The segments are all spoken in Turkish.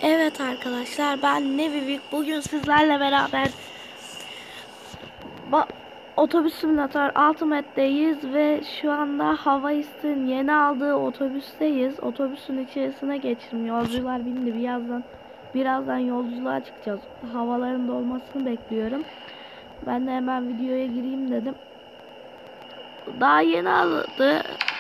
Evet arkadaşlar, ben Nevivik. Bugün sizlerle beraber otobüs simülatör Ultimate'deyiz ve şu anda Havaist'in yeni aldığı otobüsteyiz. Otobüsün içerisine geçtim. Yolcular bindi. Birazdan yolculuğa çıkacağız. Havaların dolmasını bekliyorum. Ben de hemen videoya gireyim dedim. Daha yeni aldı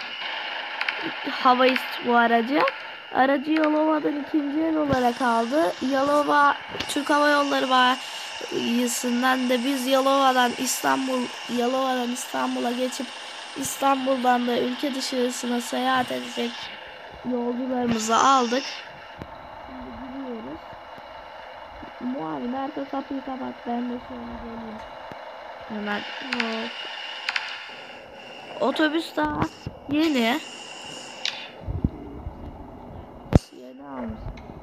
Havaist bu aracı. Aracı Yalova'dan ikinci el olarak aldı. Yalova Türk Hava Yolları bayisinden de biz Yalova'dan İstanbul'a geçip İstanbul'dan da ülke dışarısına seyahat edecek yolcularımızı aldık. Şimdi gidiyoruz. Muavin arka kapıyı kapat, ben de şöyle geleyim. Hemen otobüs daha yeni. Yeni almış.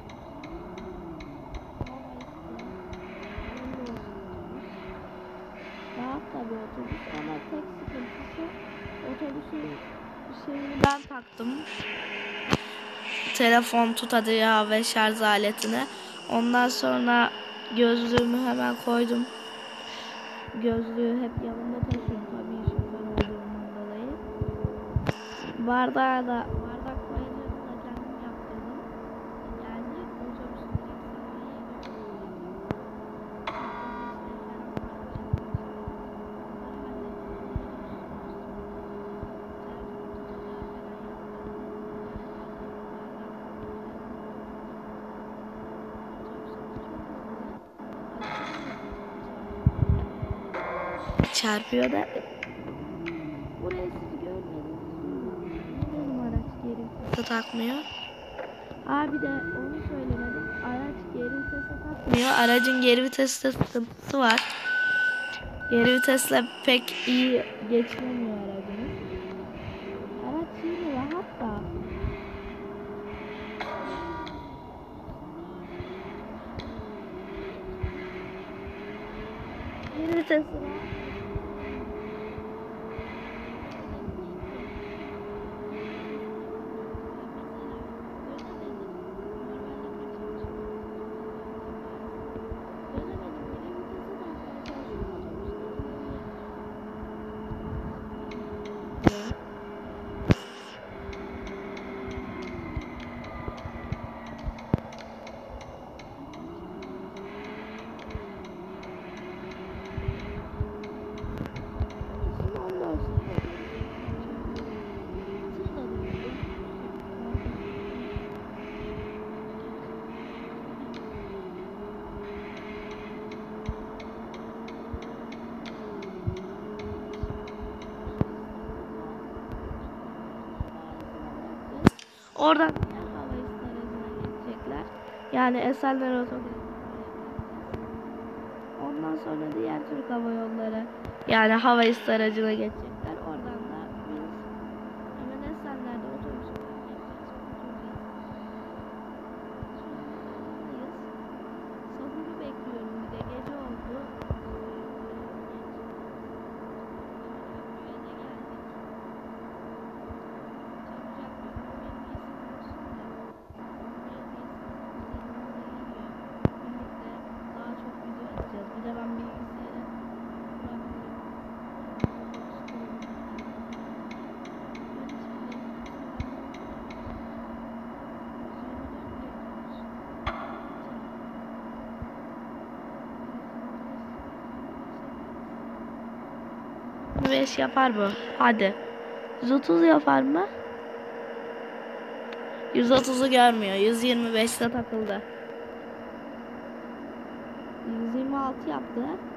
Rahat tabii otobüs ama tek sıkıntısı otobüsün şeyini ben taktım. Telefon tutacağı ve şarj aletine. Ondan sonra gözlüğümü hemen koydum. Gözlüğü hep yanımda taşıyorum tabii şoför olduğumdan dolayı. Bardak koyacağımı da kendim yaptırdım. Yani otobüsün direkt sanayiye çarpıyor da buraya sizi görmedim. Benim araç geri vitese takmıyor. Abi de onu söylemedim. Araç geri vitese takmıyor. Aracın geri viteste sıkıntısı var. Geri vitesle pek iyi geçmiyor aracımız. Araç yine rahat da. Geri vitesi rahat. Oradan Havaist aracına geçecekler. Yani Esenler Otogarı'na. Ondan sonra diğer Türk Hava Yolları yani Havaist aracına geçecekler. Oradan da biz hemen Esenler'de otobüs bekleyeceğiz. Sahuru bekliyorum, bir de gece oldu. Bir de ben bilgisayara beş yapar bu. Hadi. 130 yapar mı? 130'u görmüyor. 125'te takıldı. 126 yaptı.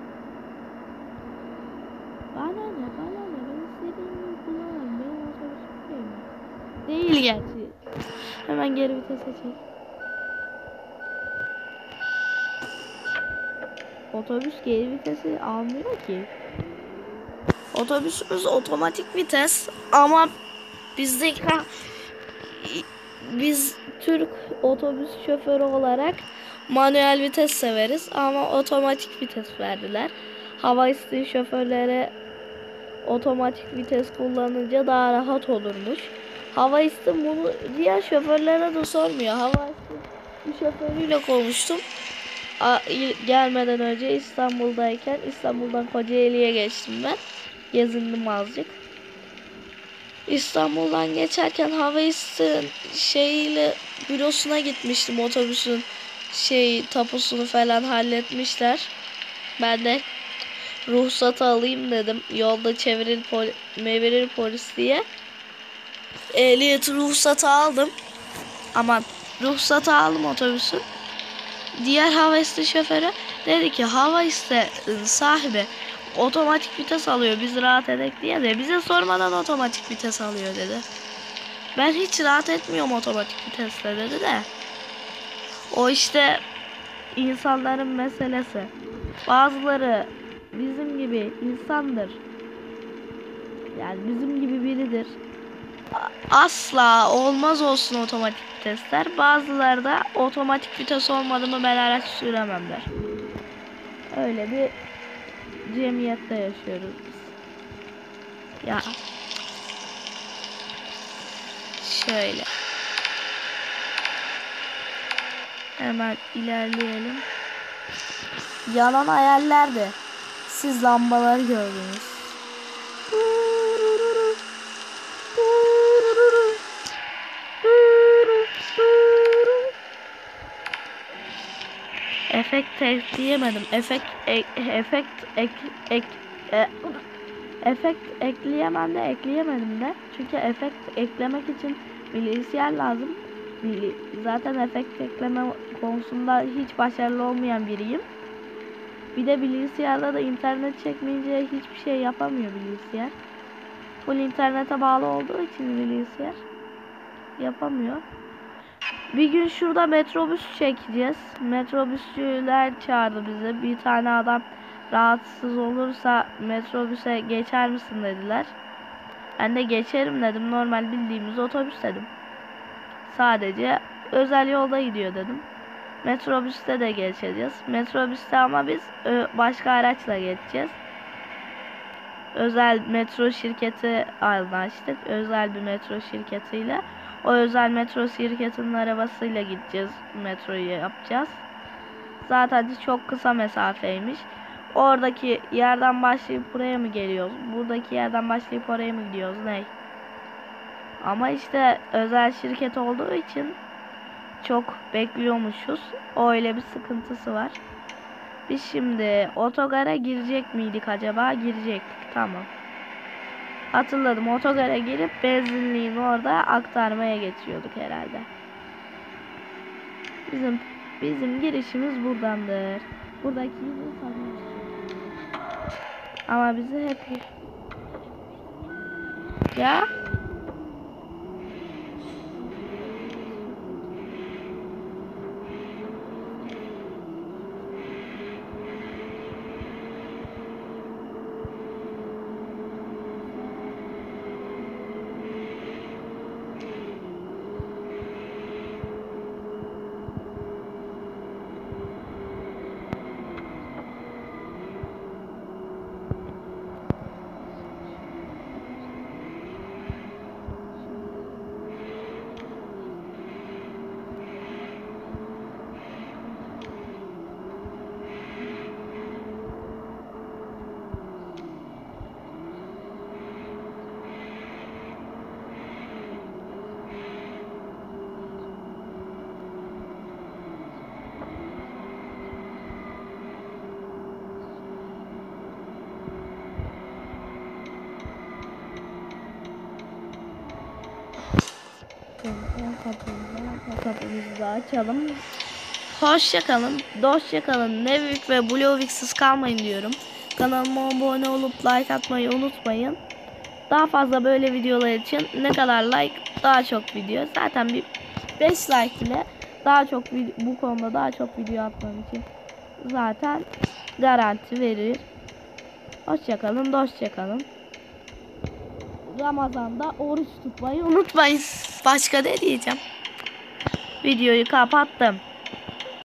Bana ne? Ben istediğimi kullanırım. Benim otobüsüm değil mi? Değil gerçi. Hemen geri vitese çek. Otobüs geri vitesi almıyor ki. Otobüsümüz otomatik vites ama biz Türk otobüs şoförü olarak manuel vites severiz ama otomatik vites verdiler. Havaist'in şoförlere otomatik vites kullanınca daha rahat olurmuş. Havaist'in bunu diğer şoförlere de sormuyor. Havaist'in bir şoförüyle konuştum. Gelmeden önce İstanbul'dayken İstanbul'dan Kocaeli'ye geçtim ben. Gezindim azıcık. İstanbul'dan geçerken Havais'in şeyiyle bürosuna gitmiştim, otobüsün tapusunu falan halletmişler. Ben de ruhsatı alayım dedim. Yolda çevirir polis diye. Ehliyet ruhsatı aldım. Aman, ruhsatı aldım otobüsün. Diğer Havais'in şoförü dedi ki Havais'in sahibi otomatik vites alıyor, biz rahat edek diye de bize sormadan otomatik vites alıyor dedi. Ben hiç rahat etmiyorum otomatik vitesle dedi de. O işte insanların meselesi. Bazıları bizim gibi insandır. Yani bizim gibi biridir. Asla olmaz olsun otomatik vitesler. Bazıları da otomatik vites olmadı mı ben araç süremem der. Öyle bir cemiyette yaşıyoruz biz. Ya. Şöyle. Hemen ilerleyelim. Yanan hayallerdi. Siz lambaları gördünüz. Efekt ekleyemedim. Efekt ekleyemedim de. Çünkü efekt eklemek için bilgisayar lazım. Zaten efekt ekleme konusunda hiç başarılı olmayan biriyim. Bir de bilgisayarda da internet çekmeyince hiçbir şey yapamıyor bilgisayar. Full internete bağlı olduğu için bilgisayar yapamıyor. Bir gün şurada metrobüs çekeceğiz. Metrobüsçüler çağırdı bizi. Bir tane adam rahatsız olursa metrobüse geçer misin dediler. Ben de geçerim dedim. Normal bildiğimiz otobüs dedim. Sadece özel yolda gidiyor dedim. Metrobüste de geçeceğiz. Metrobüste ama biz başka araçla geçeceğiz. Özel metro şirketi anlaştık. Özel bir metro şirketiyle. O özel metro şirketinin arabasıyla gideceğiz. Metroyu yapacağız. Zaten çok kısa mesafeymiş. Oradaki yerden başlayıp buraya mı geliyoruz? Buradaki yerden başlayıp oraya mı gidiyoruz? Ne? Ama işte özel şirket olduğu için çok bekliyormuşuz. Öyle bir sıkıntısı var. Biz şimdi otogara girecek miydik acaba? Girecektik. Tamam. Hatırladım. Otogara girip benzinliğin orada aktarmaya geçiyorduk herhalde. Bizim girişimiz buradandır. Buradaki insanlar. Ama bizi hep ya kapımızı da açalım. Hoşça kalın, dostça kalın. Nevik ve Bluewicks'siz kalmayın diyorum. Kanalıma abone olup like atmayı unutmayın. Daha fazla böyle videolar için ne kadar like daha çok video. Zaten bir 5 like ile daha çok bu konuda daha çok video atmam için zaten garanti verir. Hoşça kalın, dostça kalın. Ramazan'da oruç tutmayı unutmayın. Başka ne diyeceğim? Videoyu kapattım.